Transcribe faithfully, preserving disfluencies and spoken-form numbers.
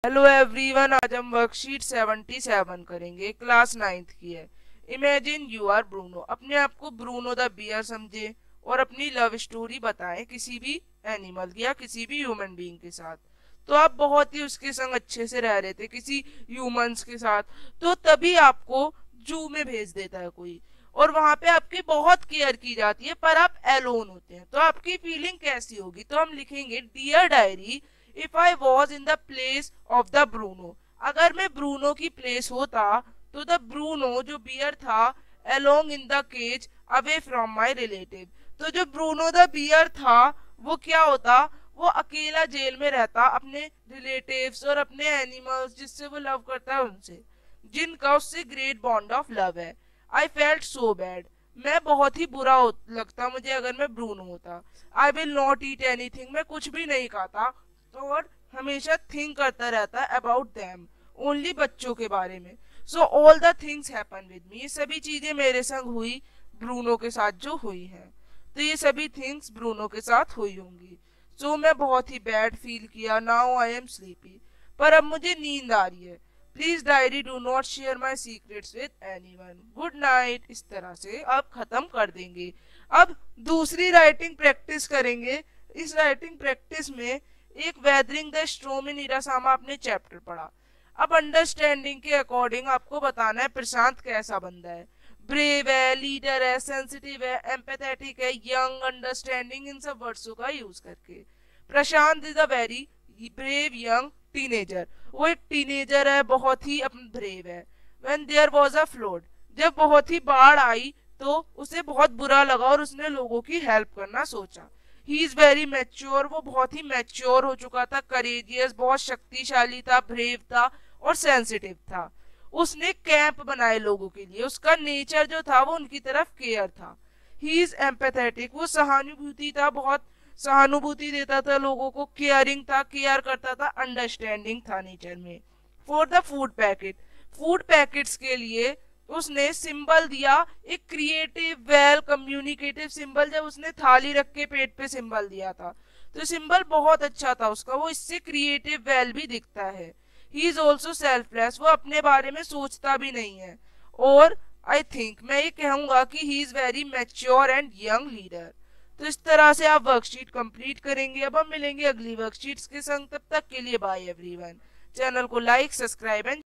Hello everyone, आज हम worksheet सतहत्तर करेंगे। क्लास नाइन्थ की है। Imagine you are Bruno. अपने आप को ब्रूनो द बियर समझे और अपनी लव स्टोरी बताएं किसी भी एनिमल या किसी भी ह्यूमन बीइंग के साथ। तो आप बहुत ही उसके संग अच्छे से रह रहे थे किसी ह्यूमंस के साथ, तो तभी आपको जू में भेज देता है कोई, और वहां पे आपकी बहुत केयर की जाती है, पर आप एलोन होते हैं। तो आपकी फीलिंग कैसी होगी? तो हम लिखेंगे, dear diary, if I was in the place of the Bruno. अगर मैं ब्रूनो की प्लेस होता तो द ब्रूनो जो बियर था along in the cage away from my relative. तो जो ब्रूनो द बियर था वो क्या होता? वो अकेला जेल में रहता अपने रिलेटिव्स और अपने एनिमल्स जिससे वो लव करता है उनसे, जिनका उससे ग्रेट बॉन्ड ऑफ लव है। I felt so bad. मैं बहुत ही बुरा लगता मुझे अगर मैं ब्रूनो होता। I will not eat anything. मैं कुछ भी नहीं खाता, और हमेशा थिंक करता रहता है अबाउट देम, ओनली बच्चों के बारे में। So all the things happen with me. ये सभी चीजें मेरे संग हुई ब्रूनो के साथ जो हुई हैं। तो ये सभी थिंग्स ब्रूनो के साथ हुई होंगी। सो so, मैं बहुत ही बैड फील किया। Now I am sleepy. पर अब मुझे नींद आ रही है। Please diary do not share my secrets with anyone. Good night. इस तरह से अब खत्म कर देंगे। अब दूसरी राइटिंग प्रैक्टिस करेंगे। इस राइटिंग प्रैक्टिस में एक वेदरिंग द स्ट्रोम इन इरासामा आपने चैप्टर पढ़ा। अब अंडरस्टैंडिंग के अकॉर्डिंग आपको बताना है प्रशांत कैसा बंदा है। ब्रेव है, लीडर है, सेंसिटिव है, एम्पैथेटिक है, यंग, अंडरस्टैंडिंग, इन सब वर्ड्सों का यूज करके। Prashant is a very brave young teenager. वो एक टीनेजर है, बहुत ही ब्रेव है। When there was a flood, जब बहुत ही बाढ़ आई तो उसे बहुत बुरा लगा और उसने लोगों की हेल्प करना सोचा। He is very mature. वो बहुत ही मैच्योर हो चुका था, करेजियस, बहुत शक्तिशाली था, ब्रेव था और सेंसिटिव था। उसने कैंप बनाए लोगों के लिए। उसका नेचर जो था वो उनकी तरफ केयर था। He is empathetic. वो सहानुभूति था, बहुत सहानुभूति देता था लोगों को, केयरिंग था, केयर करता था, अंडरस्टैंडिंग था नेचर में। For the food packet, food packets के लिए उसने सिंबल दिया, एक क्रिएटिव, वेल कम्युनिकेटिव सिंबल। जब उसने थाली रख के पेट पे सिंबल दिया था तो सिंबल बहुत अच्छा था उसका, वो इससे क्रिएटिव, वेल भी दिखता है। He is also selfless. वो अपने बारे में सोचता भी नहीं है। और आई थिंक, मैं ये कहूंगा कि he is very mature and young leader. तो इस तरह से आप वर्कशीट कंप्लीट करेंगे। अब हम मिलेंगे अगली वर्कशीट्स के संग। तब तक के लिए बाय एवरीवन। चैनल को लाइक, सब्सक्राइब एंड